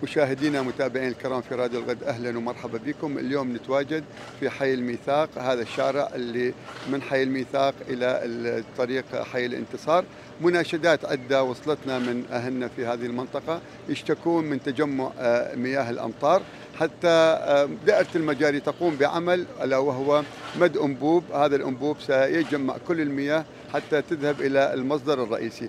مشاهدينا متابعين الكرام في راديو الغد، أهلا ومرحبا بكم. اليوم نتواجد في حي الميثاق، هذا الشارع اللي من حي الميثاق إلى الطريق حي الانتصار. مناشدات عدة وصلتنا من أهلنا في هذه المنطقة يشتكون من تجمع مياه الأمطار، حتى دائرة المجاري تقوم بعمل ألا وهو مد أنبوب. هذا الأنبوب سيجمع كل المياه حتى تذهب إلى المصدر الرئيسي.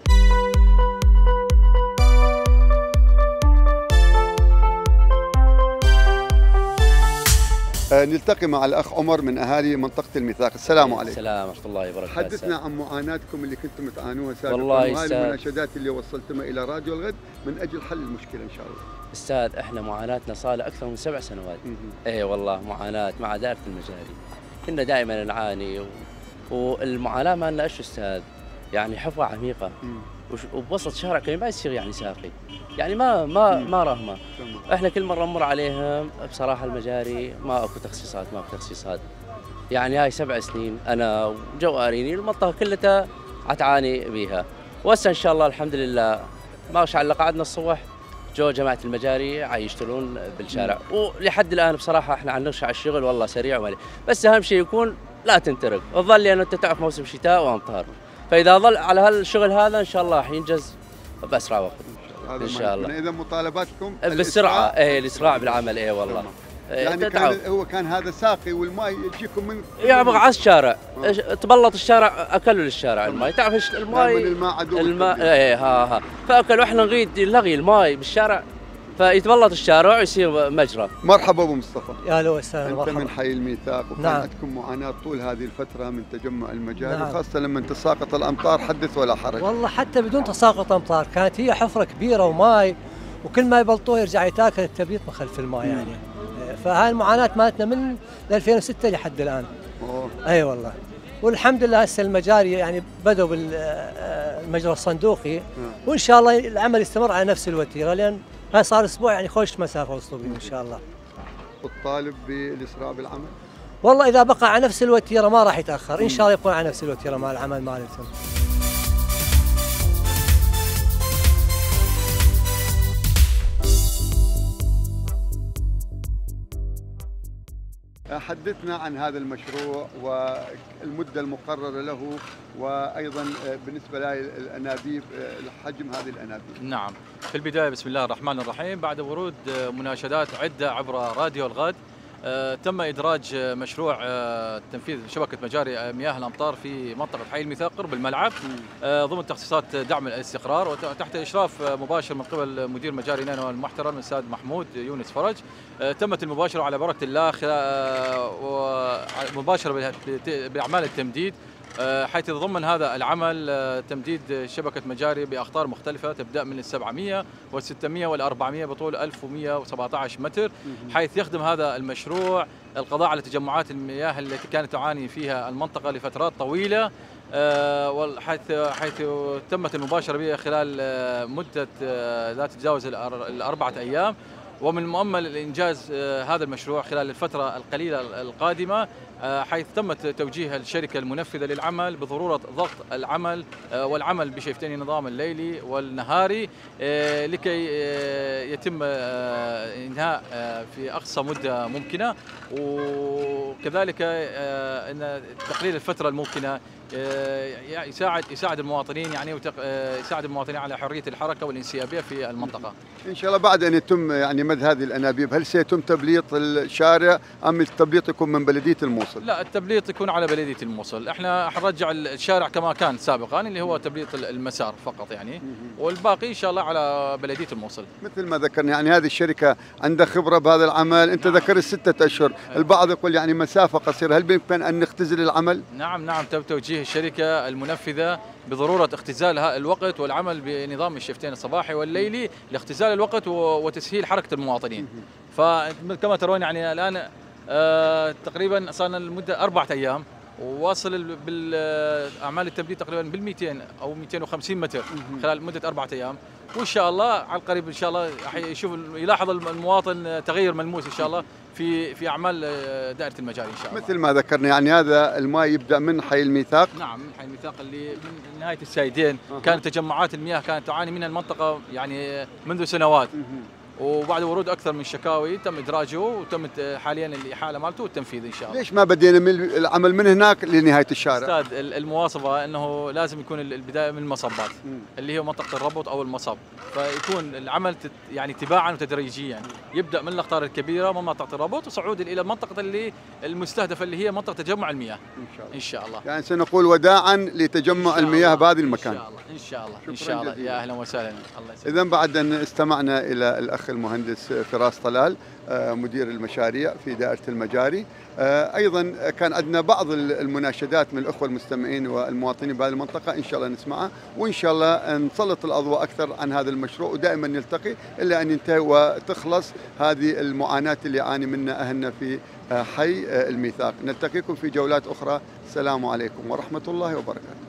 نلتقي مع الأخ عمر من أهالي منطقة الميثاق. السلام عليكم. السلام ورحمة الله وبركاته. حدثنا عن معاناتكم اللي كنتم تعانوها سابقا، والله وهذه المناشدات اللي وصلتنا إلى راديو الغد من أجل حل المشكلة إن شاء الله. أستاذ، إحنا معاناتنا صار لها أكثر من 7 سنوات. إيه والله معاناة مع دائرة المجاري، كنا دائما نعاني والمعاناة ما لنا أستاذ، يعني حفرة عميقة وبوسط شارع كان ما يصير يعني ساقي، يعني ما رحمة. احنا كل مرة نمر عليهم بصراحة المجاري ما اكو تخصيصات، يعني هاي 7 سنين انا وجواريني المنطقة كلها عتعاني بيها. وهسه ان شاء الله الحمد لله ما شاء الله قعدنا الصبح جو جماعة المجاري يشتغلون بالشارع، ولحد الان بصراحة احنا عم نرجع الشغل والله سريع وملي، بس اهم شيء يكون لا تنترك، تظل لان انت تعرف موسم شتاء وامطار، فاذا ظل على هالشغل هذا ان شاء الله راح ينجز باسرع وقت ان شاء الله. اذا مطالباتكم بالسرعه، الاسراع بالعمل، والله. يعني كان هذا ساقي والماء يجيكم من يعبق على الشارع، تبلط الشارع، اكلوا للشارع الماء، تعرف الماء عدو الماء فاكلوا، احنا نريد نلغي الماء بالشارع فيتبلط الشارع ويصير مجرى. مرحبا ابو مصطفى. يا هلا وسهلا. انت من حي الميثاق، وكان عندكم معاناه طول هذه الفتره من تجمع المجاري، خاصه لما تساقط الامطار، حدث ولا حرج. والله حتى بدون تساقط امطار كانت هي حفره كبيره وماي، وكل ما يبلطوه يرجع يتاكل التبليط من خلف الماء يعني. فهاي المعاناه مالتنا من 2006 لحد الان. اي والله. والحمد لله هسه المجاري يعني بدأوا بالمجرى الصندوقي، وان شاء الله العمل يستمر على نفس الوتيره، لان هاي صار اسبوع يعني خوش مسافه وصلوا بيه ان شاء الله. والطالب بالاسراع بالعمل؟ والله اذا بقى على نفس الوتيره ما راح يتاخر، ان شاء الله يكون على نفس الوتيره مال العمل مالتهم. حدثنا عن هذا المشروع والمدة المقررة له، وأيضا بالنسبة للأنابيب، حجم هذه الأنابيب. نعم، في البداية بسم الله الرحمن الرحيم. بعد ورود مناشدات عدة عبر راديو الغد، تم إدراج مشروع تنفيذ شبكة مجاري مياه الأمطار في منطقة حي الميثاق قرب الملعب، ضمن تخصيصات دعم الاستقرار، وتحت إشراف مباشر من قبل مدير مجاري نينوى المحترم الأستاذ محمود يونس فرج. تمت المباشرة على بركة الله مباشرة بأعمال التمديد، حيث يتضمن هذا العمل تمديد شبكة مجاري بأخطار مختلفة تبدأ من 700 وال600 وال400 بطول 1117 متر، حيث يخدم هذا المشروع القضاء على تجمعات المياه التي كانت تعاني فيها المنطقة لفترات طويلة، حيث تمت المباشرة بها خلال مدة لا تتجاوز 4 أيام. ومن المؤمل إنجاز هذا المشروع خلال الفترة القليلة القادمة، حيث تمت توجيه الشركة المنفذة للعمل بضرورة ضغط العمل والعمل بشيفتين النظام الليلي والنهاري، لكي يتم إنهاء في أقصى مدة ممكنة، وكذلك أن تقليل الفترة الممكنة يساعد المواطنين، يعني يساعد المواطنين على حرية الحركة والانسيابية في المنطقة. إن شاء الله بعد أن يتم يعني مد هذه الأنابيب، هل سيتم تبليط الشارع أم التبليط يكون من بلدية الموصل؟ لا، التبليط يكون على بلدية الموصل، احنا حنرجع الشارع كما كان سابقا اللي هو تبليط المسار فقط يعني، والباقي إن شاء الله على بلدية الموصل. مثل ما ذكرنا يعني هذه الشركة عندها خبرة بهذا العمل، أنت ذكرت 6 أشهر، البعض يقول يعني مسافة قصيرة، هل بإمكان أن نختزل العمل؟ نعم، تم توجيه الشركة المنفذة بضرورة اختزال الوقت والعمل بنظام الشفتين الصباحي والليلي لاختزال الوقت وتسهيل حركة المواطنين. فكما ترون يعني الآن تقريبا صارنا لمدة 4 أيام، وواصل بالأعمال التبليط تقريبا بال200 أو 250 متر خلال مدة 4 أيام، وإن شاء الله على القريب إن شاء الله يلاحظ المواطن تغير ملموس إن شاء الله في أعمال دائرة المجاري إن شاء الله. مثل ما ذكرنا يعني هذا الماء يبدأ من حي الميثاق. نعم، من حي الميثاق اللي من نهاية السايدين كانت تجمعات المياه كانت تعاني منها المنطقة يعني منذ سنوات، وبعد ورود اكثر من شكاوي تم ادراجه وتم حاليا الاحاله مالته والتنفيذ ان شاء الله. ليش ما بدينا من العمل من هناك لنهايه الشارع؟ استاذ المواصفه انه لازم يكون البدايه من المصبات اللي هي منطقه الربط او المصب، فيكون العمل يعني تباعا وتدريجيا، يبدا من الاقطار الكبيره من منطقه الربط وصعودا الى المنطقه اللي المستهدفه اللي هي منطقه تجمع المياه ان شاء الله. يعني سنقول وداعا لتجمع المياه بهذا المكان. ان شاء الله ان شاء الله يا اهلا وسهلا. الله يسلمك. اذا بعد ان استمعنا الى الاخ المهندس فراس طلال مدير المشاريع في دائره المجاري، ايضا كان عندنا بعض المناشدات من الاخوه المستمعين والمواطنين بهذه المنطقه، ان شاء الله نسمعها وان شاء الله نسلط الاضواء اكثر عن هذا المشروع، ودائما نلتقي الا ان ينتهي وتخلص هذه المعاناه اللي يعاني منها اهلنا في حي الميثاق. نلتقيكم في جولات اخرى. السلام عليكم ورحمه الله وبركاته.